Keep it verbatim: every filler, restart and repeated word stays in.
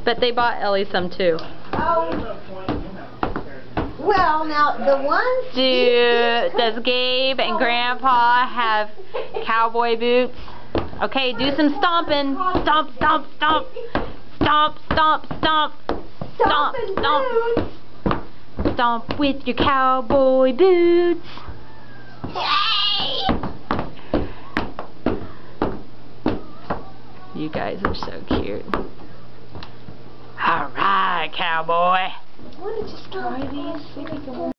But they bought Ellie some too. Oh. Well, now the ones. Do does Gabe and Grandpa have cowboy boots? Okay, do some stomping. Stomp, stomp, stomp. Stomp, stomp, stomp. Stomp, stomp. Stomp with your cowboy boots. Yay! You guys are so cute. Alright, cowboy. Want to just try these? See if we can